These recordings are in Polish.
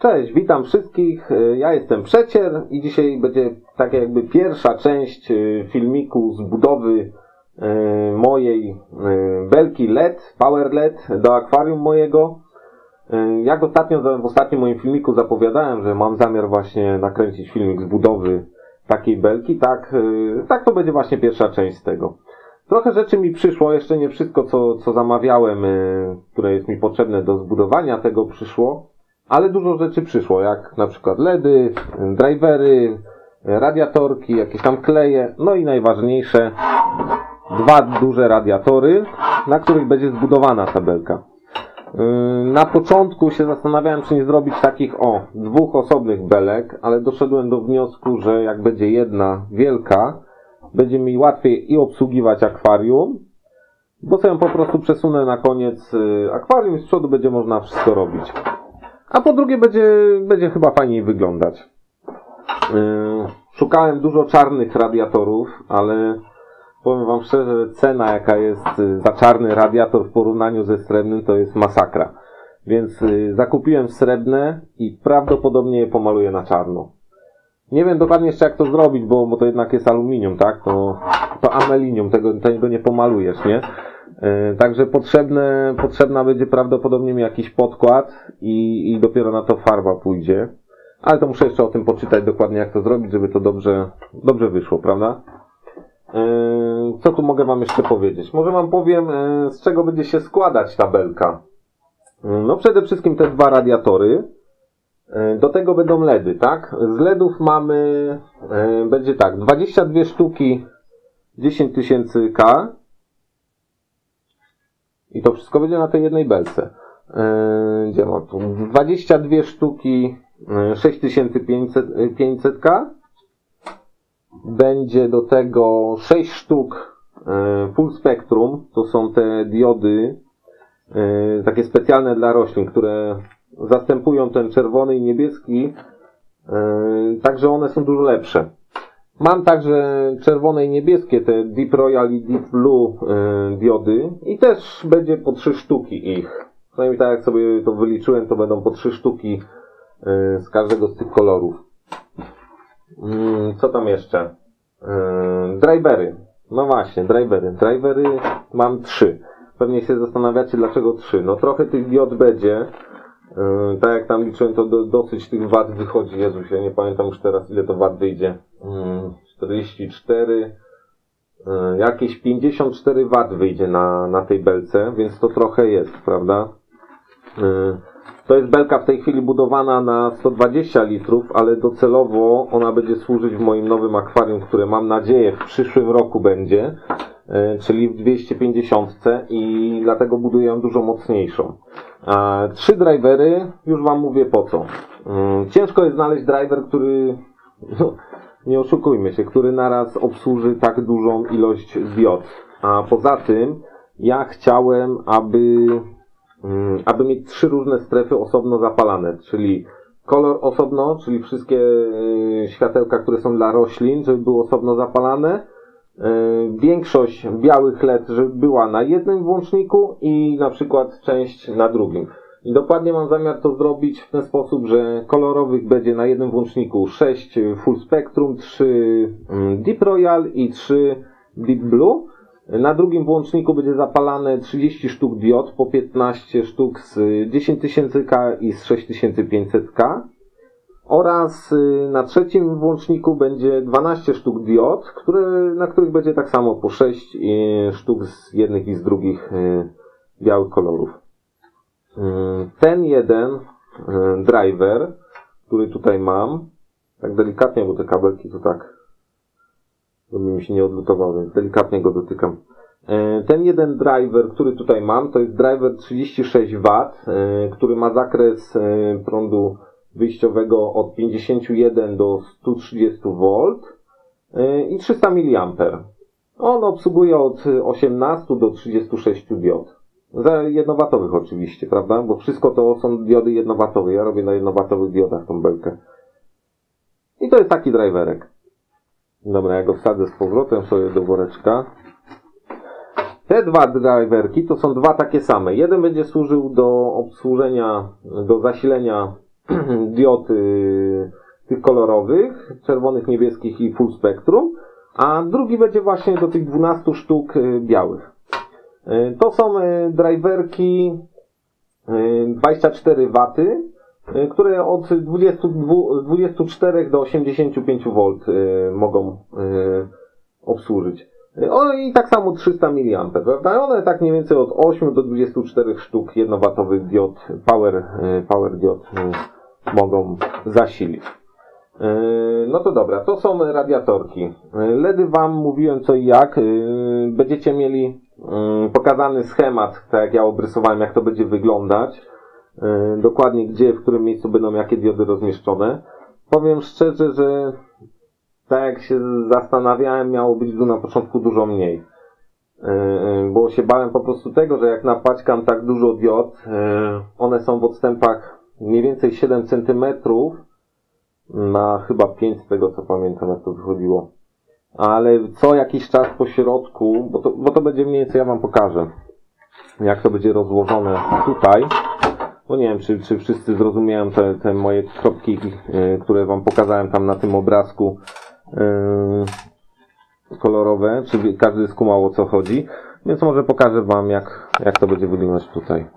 Cześć, witam wszystkich, ja jestem Przecier i dzisiaj będzie tak jakby pierwsza część filmiku z budowy mojej belki LED, Power LED do akwarium mojego. Jak w ostatnim moim filmiku zapowiadałem, że mam zamiar właśnie nakręcić filmik z budowy takiej belki, tak to będzie właśnie pierwsza część z tego. Trochę rzeczy mi przyszło, jeszcze nie wszystko co zamawiałem, które jest mi potrzebne do zbudowania tego przyszło. Ale dużo rzeczy przyszło, jak na przykład LEDy, drivery, radiatorki, jakieś tam kleje, no i najważniejsze, dwa duże radiatory, na których będzie zbudowana ta belka. Na początku się zastanawiałem, czy nie zrobić takich dwóch osobnych belek, ale doszedłem do wniosku, że jak będzie jedna wielka, będzie mi łatwiej i obsługiwać akwarium, bo sobie ją po prostu przesunę na koniec akwarium i z przodu będzie można wszystko robić. A po drugie będzie chyba fajniej wyglądać. Szukałem dużo czarnych radiatorów, ale powiem wam szczerze, cena jaka jest za czarny radiator w porównaniu ze srebrnym to jest masakra. Więc zakupiłem srebrne i prawdopodobnie je pomaluję na czarno. Nie wiem dokładnie jeszcze jak to zrobić, bo to jednak jest aluminium, tak? To amelinium, tego nie pomalujesz, nie? Także potrzebna będzie prawdopodobnie mi jakiś podkład i dopiero na to farba pójdzie. Ale to muszę jeszcze o tym poczytać dokładnie jak to zrobić, żeby to dobrze wyszło, prawda? Co tu mogę wam jeszcze powiedzieć? Może wam powiem, z czego będzie się składać ta belka. No przede wszystkim te dwa radiatory. Do tego będą LEDy, tak? Z LEDów będzie tak, 22 sztuki 10 000 K. I to wszystko będzie na tej jednej belce. Gdzie mam tu? 22 sztuki 6500 K. Będzie do tego 6 sztuk full spectrum. To są te diody takie specjalne dla roślin, które zastępują ten czerwony i niebieski. Także one są dużo lepsze. Mam także czerwone i niebieskie, te Deep Royal i Deep Blue diody i też będzie po 3 sztuki ich. Przynajmniej tak jak sobie to wyliczyłem, to będą po 3 sztuki z każdego z tych kolorów. Co tam jeszcze? Drivery. No właśnie, drivery. Drivery mam 3. Pewnie się zastanawiacie dlaczego 3. No trochę tych diod będzie. Tak jak tam liczyłem, to dosyć tych wat wychodzi. Jezus, ja nie pamiętam już teraz ile to wat wyjdzie. 44, jakieś 54 wat wyjdzie na tej belce, więc to trochę jest, prawda? To jest belka w tej chwili budowana na 120 litrów, ale docelowo ona będzie służyć w moim nowym akwarium, które mam nadzieję w przyszłym roku będzie, czyli w 250 i dlatego buduję ją dużo mocniejszą. 3 drivery, już wam mówię po co. Ciężko jest znaleźć driver, który, nie oszukujmy się, który naraz obsłuży tak dużą ilość diod. A poza tym ja chciałem, aby mieć 3 różne strefy osobno zapalane, czyli kolor osobno, czyli wszystkie światełka, które są dla roślin, żeby były osobno zapalane. Większość białych LED, żeby była na jednym włączniku i na przykład część na drugim. I dokładnie mam zamiar to zrobić w ten sposób, że kolorowych będzie na jednym włączniku 6 Full Spectrum, 3 Deep Royal i 3 Deep Blue. Na drugim włączniku będzie zapalane 30 sztuk diod, po 15 sztuk z 10 000 K i z 6500 K. Oraz na trzecim włączniku będzie 12 sztuk diod, na których będzie tak samo po 6 sztuk z jednych i z drugich białych kolorów. Ten jeden driver, który tutaj mam, tak delikatnie, bo te kabelki to tak, żeby mi się nie odlutował, więc delikatnie go dotykam. Ten jeden driver, który tutaj mam, to jest driver 36 W, który ma zakres prądu wyjściowego od 51 do 130 V i 300 mA. On obsługuje od 18 do 36 diod. Za jednowatowych oczywiście, prawda? Bo wszystko to są diody jednowatowe. Ja robię na jednowatowych diodach tą belkę. I to jest taki driverek. Dobra, ja go wsadzę z powrotem sobie do woreczka. Te dwa driverki to są dwa takie same. Jeden będzie służył do obsłużenia, do zasilenia diod tych kolorowych, czerwonych, niebieskich i full spectrum, a drugi będzie właśnie do tych 12 sztuk białych. To są driverki 24 W, które od 24 do 85 V mogą obsłużyć. I tak samo 300 mA, prawda? One tak mniej więcej od 8 do 24 sztuk 1W diod, power diod mogą zasilić. No to dobra, to są radiatorki. LEDy Wam mówiłem co i jak. Będziecie mieli pokazany schemat, tak jak ja obrysowałem, jak to będzie wyglądać. Dokładnie gdzie, w którym miejscu będą jakie diody rozmieszczone. Powiem szczerze, że tak jak się zastanawiałem, miało być na początku dużo mniej. Bo się bałem po prostu tego, że jak napaćkam tak dużo diod, one są w odstępach mniej więcej 7 cm na chyba 5 z tego co pamiętam, jak to wychodziło. Ale co jakiś czas po środku, bo to będzie mniej więcej, ja Wam pokażę, jak to będzie rozłożone tutaj. Bo nie wiem, czy wszyscy zrozumieją te moje kropki, które Wam pokazałem tam na tym obrazku kolorowe, czy każdy skumał, o co chodzi. Więc może pokażę Wam, jak to będzie wyglądać tutaj.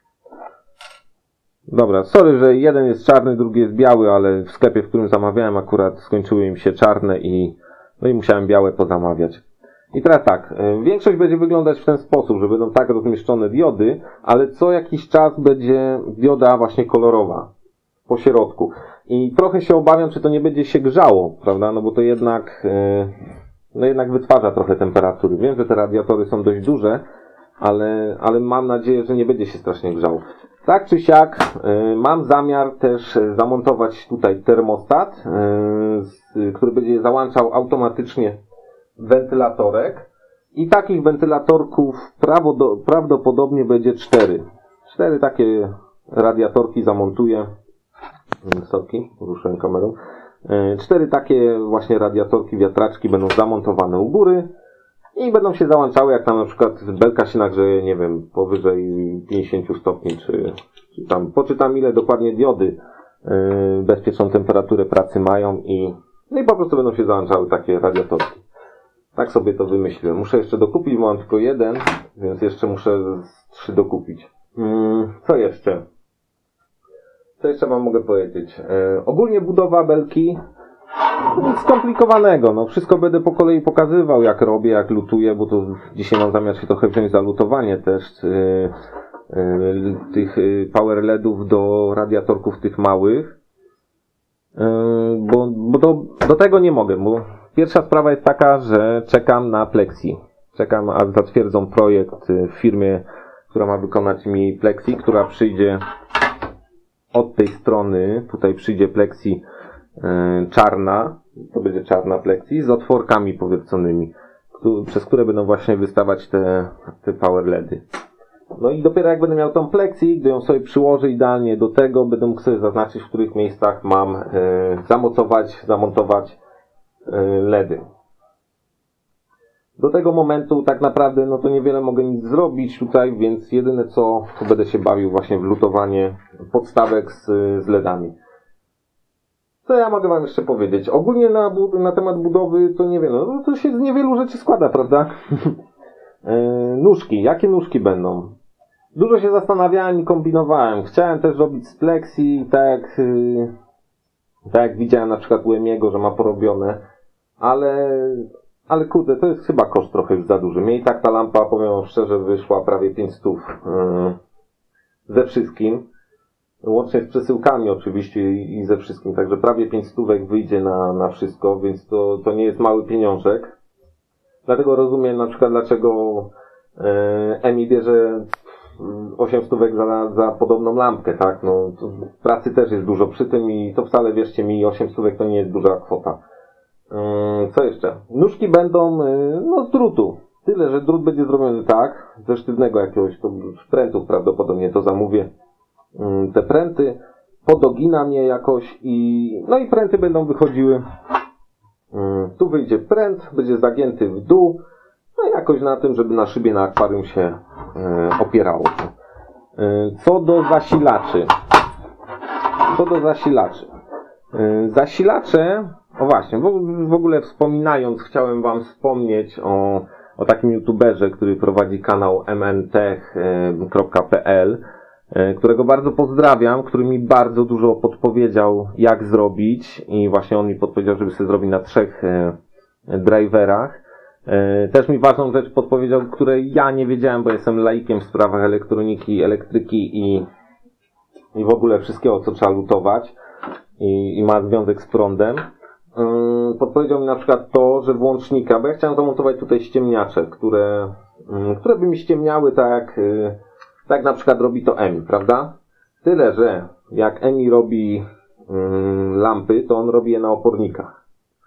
Dobra, sorry, że jeden jest czarny, drugi jest biały, ale w sklepie, w którym zamawiałem, akurat skończyły im się czarne i musiałem białe pozamawiać. I teraz tak, większość będzie wyglądać w ten sposób, że będą tak rozmieszczone diody, ale co jakiś czas będzie dioda właśnie kolorowa po środku. I trochę się obawiam, czy to nie będzie się grzało, prawda? No bo to jednak wytwarza trochę temperatury. Wiem, że te radiatory są dość duże, ale mam nadzieję, że nie będzie się strasznie grzało. Tak czy siak, mam zamiar też zamontować tutaj termostat, który będzie załączał automatycznie wentylatorek. I takich wentylatorków prawdopodobnie będzie 4. 4 takie radiatorki zamontuję. Wysoki, ruszę kamerą. 4 takie właśnie radiatorki, wiatraczki będą zamontowane u góry i będą się załączały, jak tam na przykład belka się nagrzeje, nie wiem, powyżej 50 stopni, czy tam poczytam, ile dokładnie diody bezpieczną temperaturę pracy mają i po prostu będą się załączały takie radiatorki. Tak sobie to wymyśliłem. Muszę jeszcze dokupić, bo mam tylko jeden, więc jeszcze muszę 3 dokupić. Co jeszcze? Co jeszcze Wam mogę powiedzieć? Ogólnie budowa belki, nic skomplikowanego. No, wszystko będę po kolei pokazywał, jak robię, jak lutuję, bo to dzisiaj mam zamiar się trochę wziąć za lutowanie też tych power LEDów do radiatorków tych małych. Bo do tego nie mogę, bo pierwsza sprawa jest taka, że czekam na Plexi. Czekam, aż zatwierdzą projekt w firmie, która ma wykonać mi Plexi, która przyjdzie od tej strony. Tutaj przyjdzie Plexi czarna, to będzie czarna Plexi z otworkami powierconymi, przez które będą właśnie wystawać te power LEDy. No i dopiero jak będę miał tą Plexi, gdy ją sobie przyłożę idealnie do tego, będę mógł sobie zaznaczyć, w których miejscach mam zamontować LEDy. Do tego momentu tak naprawdę no to niewiele mogę nic zrobić tutaj, więc jedyne co, to będę się bawił właśnie w lutowanie podstawek z LEDami. Co ja mogę Wam jeszcze powiedzieć? Ogólnie na temat budowy to niewiele, no to się z niewielu rzeczy składa, prawda? Nóżki, jakie nóżki będą? Dużo się zastanawiałem i kombinowałem. Chciałem też robić z Plexi, tak jak widziałem na przykład u Emiego, że ma porobione, ale kurde, to jest chyba koszt trochę już za duży. Mnie i tak ta lampa, powiem szczerze, wyszła prawie 500 ze wszystkim. Łącznie z przesyłkami oczywiście i ze wszystkim. Także prawie 500 wyjdzie na wszystko, więc to nie jest mały pieniążek. Dlatego rozumiem na przykład, dlaczego Emi bierze 800 za podobną lampkę, tak? No, pracy też jest dużo przy tym i to wcale, wierzcie mi, 800 to nie jest duża kwota. Co jeszcze? Nóżki będą z drutu. Tyle, że drut będzie zrobiony tak, ze sztywnego jakiegoś prętów prawdopodobnie to zamówię. Te pręty, podoginam je jakoś i pręty będą wychodziły. Tu wyjdzie pręt, będzie zagięty w dół, no i jakoś na tym, żeby na szybie na akwarium się opierało. Co do zasilaczy. Co do zasilaczy. Zasilacze, o właśnie, w ogóle wspominając, chciałem wam wspomnieć o takim youtuberze, który prowadzi kanał mntech.pl, którego bardzo pozdrawiam, który mi bardzo dużo podpowiedział, jak zrobić, i właśnie on mi podpowiedział, żeby sobie zrobić na 3 driverach. Też mi ważną rzecz podpowiedział, której ja nie wiedziałem, bo jestem laikiem w sprawach elektroniki, elektryki i w ogóle wszystkiego, co trzeba lutować i ma związek z prądem. Podpowiedział mi na przykład to, że włącznika, bo ja chciałem zamontować tutaj ściemniacze, które by mi ściemniały tak na przykład robi to EMI, prawda? Tyle, że jak EMI robi lampy, to on robi je na opornikach.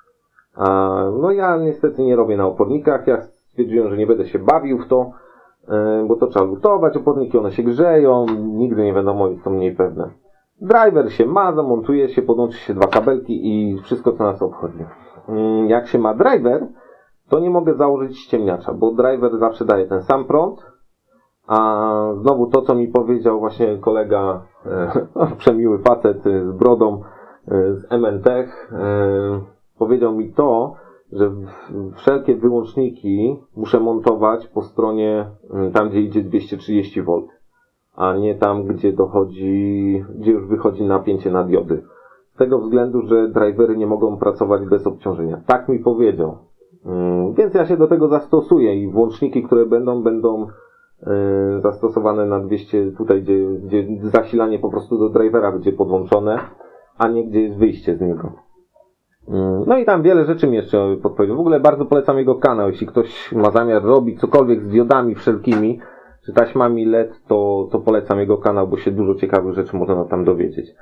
No ja niestety nie robię na opornikach, ja stwierdziłem, że nie będę się bawił w to, bo to trzeba lutować, oporniki one się grzeją, nigdy nie wiadomo, jest to mniej pewne. Driver się ma, zamontuje się, podłączy się 2 kabelki i wszystko, co nas obchodzi. Jak się ma driver, to nie mogę założyć ściemniacza, bo driver zawsze daje ten sam prąd, a znowu to, co mi powiedział właśnie kolega, przemiły facet z brodą z MNTech, powiedział mi to, że wszelkie wyłączniki muszę montować po stronie tam, gdzie idzie 230V, a nie tam, gdzie już wychodzi napięcie na diody. Z tego względu, że drivery nie mogą pracować bez obciążenia. Tak mi powiedział. Więc ja się do tego zastosuję i włączniki, które będą zastosowane na 200, tutaj gdzie zasilanie po prostu do drivera będzie podłączone, a nie gdzie jest wyjście z niego. No i tam wiele rzeczy mi jeszcze podpowiedział. W ogóle bardzo polecam jego kanał. Jeśli ktoś ma zamiar robić cokolwiek z diodami wszelkimi, czy taśmami LED, to polecam jego kanał, bo się dużo ciekawych rzeczy można tam dowiedzieć.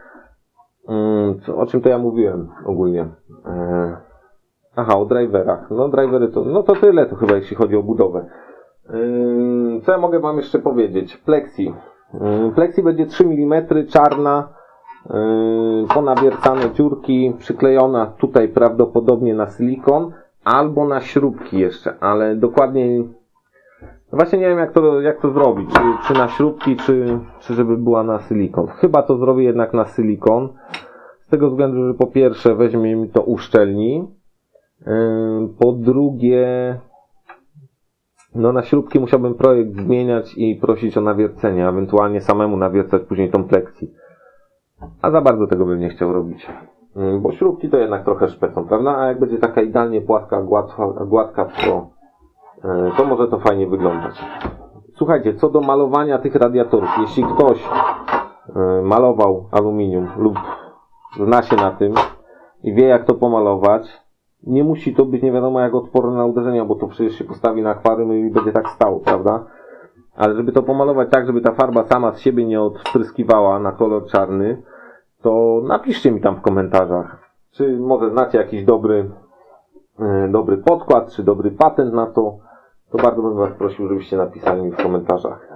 O czym to ja mówiłem ogólnie? Aha, o driverach. No drivery to tyle to chyba, jeśli chodzi o budowę. Co ja mogę wam jeszcze powiedzieć? Plexi. Plexi będzie 3 mm, czarna, ponawiercane dziurki, przyklejona tutaj prawdopodobnie na silikon albo na śrubki jeszcze, ale dokładnie właśnie nie wiem jak to zrobić, czy na śrubki, czy żeby była na silikon. Chyba to zrobię jednak na silikon, z tego względu, że po pierwsze weźmie mi to uszczelni, po drugie no na śrubki musiałbym projekt zmieniać i prosić o nawiercenie, ewentualnie samemu nawiercać później tą plexi. A za bardzo tego bym nie chciał robić. Bo śrubki to jednak trochę szpecą, prawda? A jak będzie taka idealnie płaska, gładka, to może to fajnie wyglądać. Słuchajcie, co do malowania tych radiatorów. Jeśli ktoś malował aluminium lub zna się na tym i wie, jak to pomalować, nie musi to być nie wiadomo jak odporne na uderzenia, bo to przecież się postawi na akwarium i będzie tak stało, prawda? Ale żeby to pomalować tak, żeby ta farba sama z siebie nie odpryskiwała na kolor czarny, to napiszcie mi tam w komentarzach. Czy może znacie jakiś dobry podkład, czy dobry patent na to. To bardzo bym was prosił, żebyście napisali mi w komentarzach.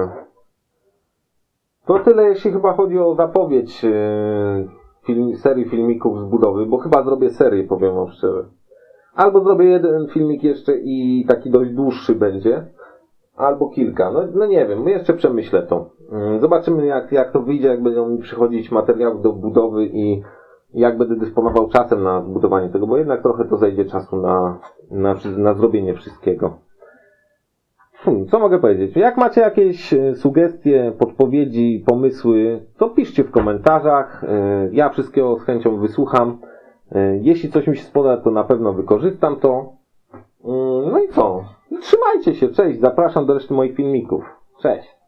To tyle, jeśli chyba chodzi o zapowiedź serii filmików z budowy, bo chyba zrobię serię, powiem wam szczerze. Albo zrobię jeden filmik jeszcze i taki dość dłuższy będzie, albo kilka. No nie wiem, jeszcze przemyślę to. Zobaczymy jak to wyjdzie, jak będą mi przychodzić materiały do budowy i jak będę dysponował czasem na zbudowanie tego, bo jednak trochę to zejdzie czasu na zrobienie wszystkiego. Co mogę powiedzieć? Jak macie jakieś sugestie, podpowiedzi, pomysły, to piszcie w komentarzach. Ja wszystkiego z chęcią wysłucham. Jeśli coś mi się spoda, to na pewno wykorzystam to. No i co? Trzymajcie się, cześć, zapraszam do reszty moich filmików. Cześć.